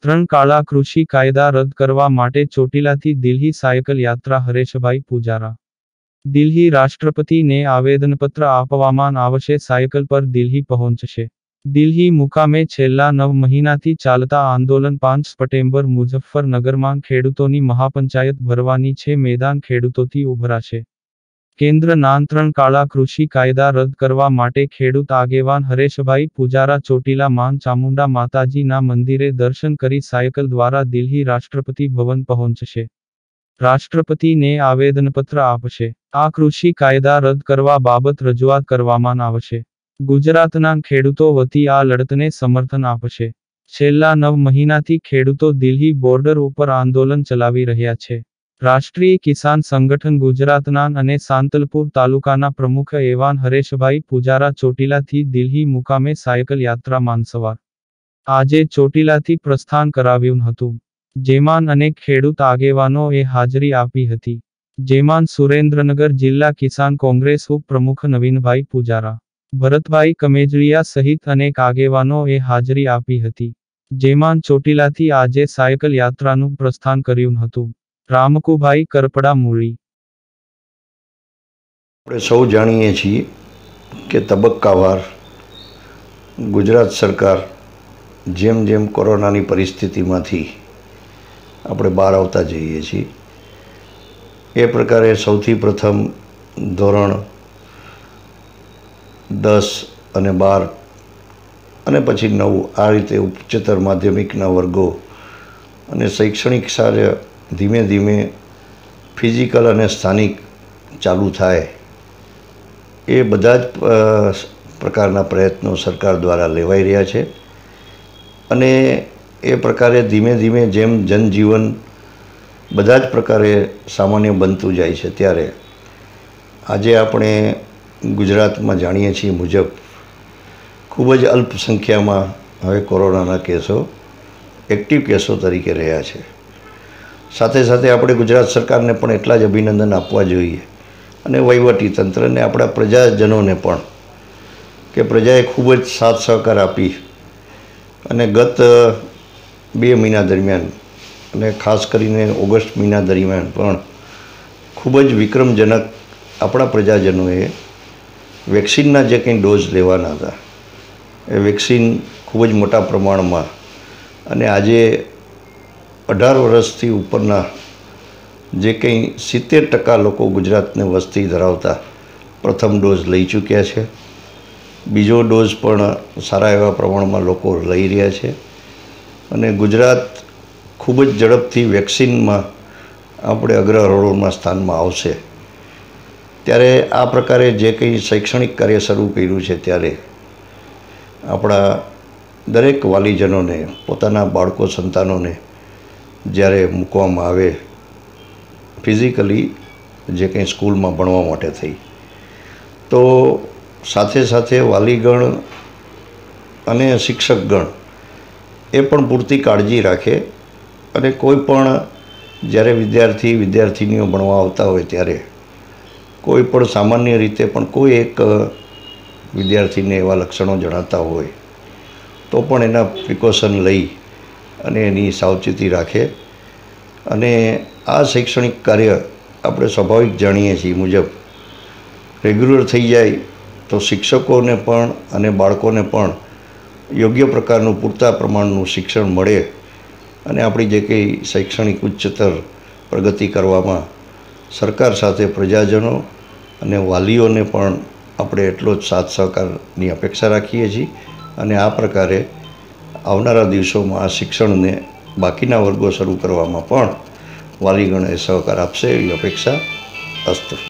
ત્રણ કાળા કૃષિ કાયદા રદ કરવા માટે ચોટીલાથી દિલ્હી સાયકલ યાત્રા હરેશભાઈ પૂજારા. દિલ્હી રાષ્ટ્રપતિને આવેદનપત્ર આપવામાં આવશે. સાયકલ પર દિલ્હી પહોંચશે. દિલ્હી મુકામે છેલ્લા 9 મહિનાથી ચાલતા આંદોલન 5 સપ્ટેમ્બર મુઝફ્ફરનગરમાં ખેડૂતોની મહાપંચાયત ભરવાની છે. મેદાન ખેડૂતોથી ઉભરાશે. કેન્દ્રના ત્રણ કાળા કૃષિ કાયદા રદ કરવા માટે ખેડૂત આગેવાન હરેશભાઈ પૂજારા ચોટીલા માં ચામુંડા માતાજીના મંદિરે દર્શન કરી સાયકલ દ્વારા દિલ્હી રાષ્ટ્રપતિ ભવન પહોંચશે. રાષ્ટ્રપતિને આવેદનપત્ર આપશે. આ કૃષિ કાયદા રદ કરવા બાબત રજૂઆત કરવામાં આવશે. ગુજરાતના ખેડૂતો વતી આ લડતને સમર્થન આપશે. છેલ્લા 9 મહિનાથી ખેડૂતો દિલ્હી બોર્ડર ઉપર આંદોલન ચલાવી રહ્યા છે. રાષ્ટ્રીય કિસાન સંગઠન ગુજરાતના અને સાંતલપુર તાલુકાના પ્રમુખ એવાન હરેશભાઈ પૂજારા ચોટીલાથી દિલ્હી મુકામે સાયકલ યાત્રામાં સવાર આજે ચોટીલાથી પ્રસ્થાન કરાવ્યું હતું. જેમાં અનેક ખેડૂત આગેવાનોએ હાજરી આપી હતી. જેમાં સુરેન્દ્રનગર જિલ્લા કિસાન કોંગ્રેસ ઉપપ્રમુખ નવીનભાઈ પૂજારા, ભરતભાઈ કમેજળિયા સહિત અનેક આગેવાનોએ હાજરી આપી હતી. જેમાં ચોટીલાથી આજે સાયકલ યાત્રાનું પ્રસ્થાન કર્યું હતું. રામકુભાઈ કરપડા મૂળી. આપણે સૌ જાણીએ છીએ કે તબક્કાવાર ગુજરાત સરકાર જેમ જેમ કોરોનાની પરિસ્થિતિમાંથી આપણે બહાર આવતા જઈએ છીએ એ પ્રકારે સૌથી પ્રથમ ધોરણ 10 અને 12 અને પછી 9 આ રીતે ઉચ્ચતર માધ્યમિકના વર્ગો અને શૈક્ષણિક કાર્ય ધીમે ધીમે ફિઝિકલ અને સ્થાનિક ચાલુ થાય એ બધા જ પ્રકારના પ્રયત્નો સરકાર દ્વારા લેવાઈ રહ્યા છે. અને એ પ્રકારે ધીમે ધીમે જેમ જનજીવન બધા જ પ્રકારે સામાન્ય બનતું જાય છે ત્યારે આજે આપણે ગુજરાતમાં જાણીએ છીએ મુજબ ખૂબ જ અલ્પ સંખ્યામાં હવે કોરોનાના કેસો એક્ટિવ કેસો તરીકે રહ્યા છે. સાથે સાથે આપણે ગુજરાત સરકારને પણ એટલા જ અભિનંદન આપવા જોઈએ અને વહીવટી તંત્રને આપણા પ્રજાજનોને પણ કે પ્રજાએ ખૂબ જ સાથ સહકાર આપી અને ગત 2 મહિના દરમિયાન અને ખાસ કરીને ઓગસ્ટ મહિના દરમિયાન પણ ખૂબ જ વિક્રમજનક આપણા પ્રજાજનોએ વેક્સિનના જે કંઈ ડોઝ લેવાના હતા એ વેક્સિન ખૂબ જ મોટા પ્રમાણમાં અને આજે 18 વર્ષથી ઉપરના જે કંઈ 70% લોકો ગુજરાતને વસ્તી ધરાવતા પ્રથમ ડોઝ લઈ ચૂક્યા છે. બીજો ડોઝ પણ સારા એવા પ્રમાણમાં લોકો લઈ રહ્યા છે અને ગુજરાત ખૂબ જ ઝડપથી વેક્સિનમાં આપણે અગ્રહરોળમાં સ્થાનમાં આવશે. ત્યારે આ પ્રકારે જે કંઈ શૈક્ષણિક કાર્ય શરૂ કર્યું છે ત્યારે આપણા દરેક વાલીજનોને પોતાના બાળકો સંતાનોને જ્યારે મૂકવામાં આવે ફિઝિકલી જે કંઈ સ્કૂલમાં ભણવા માટે થઈ તો સાથે સાથે વાલીગણ અને શિક્ષકગણ એ પણ પૂરતી કાળજી રાખે અને કોઈ પણ જ્યારે વિદ્યાર્થીનીઓ ભણવા આવતા હોય ત્યારે કોઈ પણ સામાન્ય રીતે પણ કોઈ એક વિદ્યાર્થીને એવા લક્ષણો જણાતા હોય તો પણ એના પ્રિકોશન લઈ અને એની સાવચેતી રાખે. અને આ શૈક્ષણિક કાર્ય આપણે સ્વાભાવિક જાણીએ છીએ મુજબ રેગ્યુલર થઈ જાય તો શિક્ષકોને પણ અને બાળકોને પણ યોગ્ય પ્રકારનું પૂરતા પ્રમાણનું શિક્ષણ મળે અને આપણી જે કંઈ શૈક્ષણિક ઉચ્ચતર પ્રગતિ કરવામાં સરકાર સાથે પ્રજાજનો અને વાલીઓને પણ આપણે એટલો જ સાથ સહકારની અપેક્ષા રાખીએ છીએ અને આ પ્રકારે આવનારા દિવસોમાં આ શિક્ષણને બાકીના વર્ગો શરૂ કરવામાં પણ વાલીગણોએ સહકાર આપશે એવી અપેક્ષા અસ્તુ.